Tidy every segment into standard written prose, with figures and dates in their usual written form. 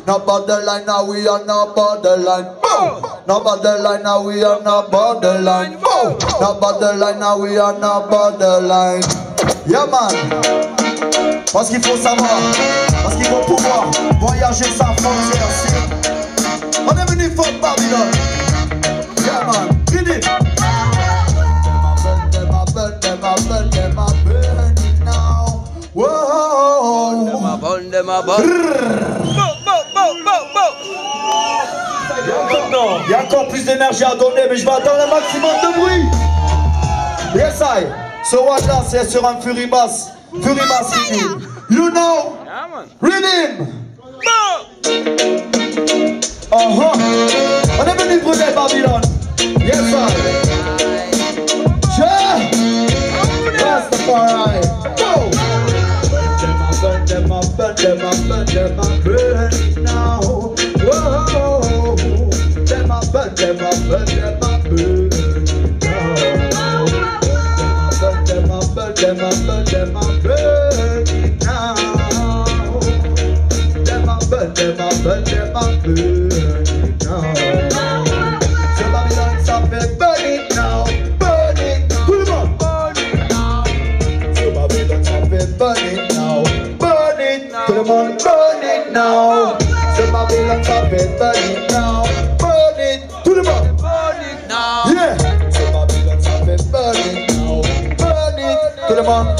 No borderline, now we are no borderline. No borderline, now we are no borderline. No borderline, now we are no borderline. Yeah man. Parce qu'il faut savoir, parce qu'il faut pouvoir voyager sans frontières. On est venu pour Babylone. Yeah man, read it. Them a burning now. Whoa. Them a burn. Il y a encore plus d'énergie à donner, mais je vais attendre un maximum de bruit. Yes I. Ce one-là c'est sur un FuryBass. FuryBass rhythm. You know? Rhythm. On est venu brûler Babylone. Yes I. Yeah. Rastafari. Go. Them a burn now. Whoa. Them a burn now. Them a burn now. Them a burn now. So Babylon stop it, burn it now. Burn it, pull them up. Burn it now. So Babylon stop it, burn it now. Burn it, pull them on. Burn it now. So Babylon stop it, burn it now. Burn it, pull them up. Burn it now. Yeah. So Babylon stop it, burn it now. Burn it, pull them on.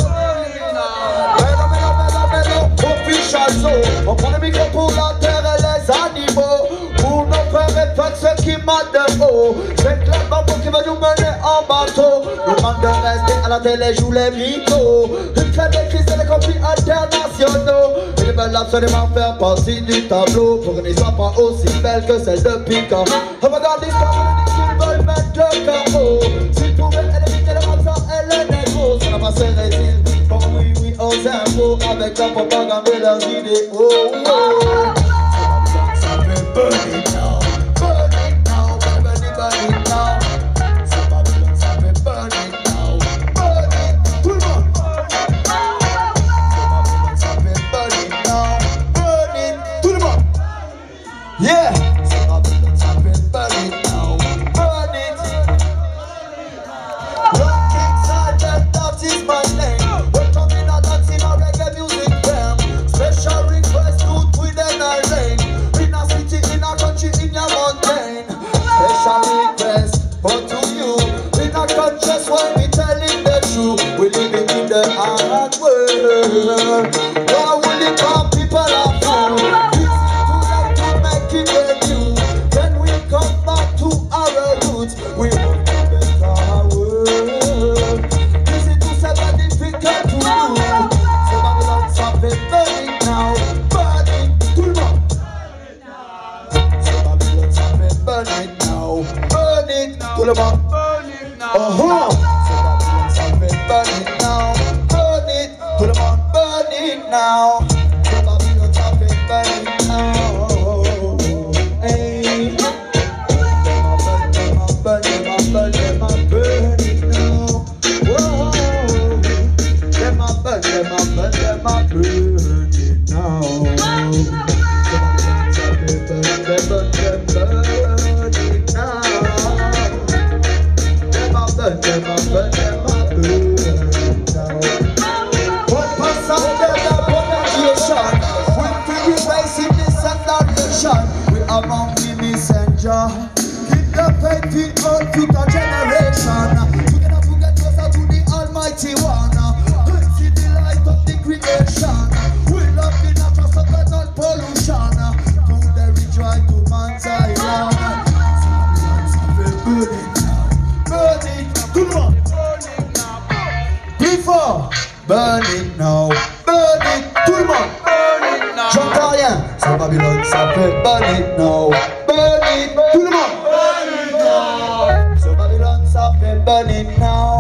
Official show. On prend le micro pour la terre et les animaux. Pour nos frères et fêtes, ceux qui matent de haut. C'est clairement pour qui va nous mener en bateau. Le manque de rester à la télé joue les mythos. Une crème de crise et des conflits internationaux. Ils veulent absolument faire partie du tableau. Pour une histoire pas aussi belle que celle de Pica. Regarde l'histoire, on dit qu'ils veulent mettre le chaos. S'ils pouvaient éliminer le matin et le négro, ça n'a pas ses résils. Oh oui, oui, aux infos, avec la propagande de leurs idées. Oh, oh. Ça fait burn it now. Burn it now, burn it now. Ça fait burn it now. Burn it, tout le monde. Ça fait burn it now. Burn it, tout le monde. Yeah. Ça fait burn it now. Burn it. Rock inside that is my name. Special request to within a rain. In a city, in a country, in a mountain. Special request for to you. In a conscious when we telling the truth. We living in the hard world. Why will it come people are fool? It's too late to make it with you. Then we come back to our roots. We want to better world. This is too sad difficult to do. So Babylon something very now. Burn it, tout le monde. So Babylon something burn it now. Burn it, tout le monde. Burn it now. So Babylon something burn it now. Burn it, tout le monde. Burn it now. So Babylon something burn it now. Hey. Them a burn it now. Whoa. Them a burn it now. Them a burn it now. What pass out there pronunciation? When we face in this adoration, we are among the messenger. Keep the faith in all future generation. Together to get closer to the Almighty One. See the light of the creation. We love the natural stuff and not pollution. To the rejoice to man's island. Burn it now. Burn it. Good one. Before. Burn it now. Burn it. Tout le monde. Burn it now. J'entends rien. C'est Babylone, ça fait burn it now. Burn it. Tout le monde. Burn it now. C'est Babylone, ça fait burn it now.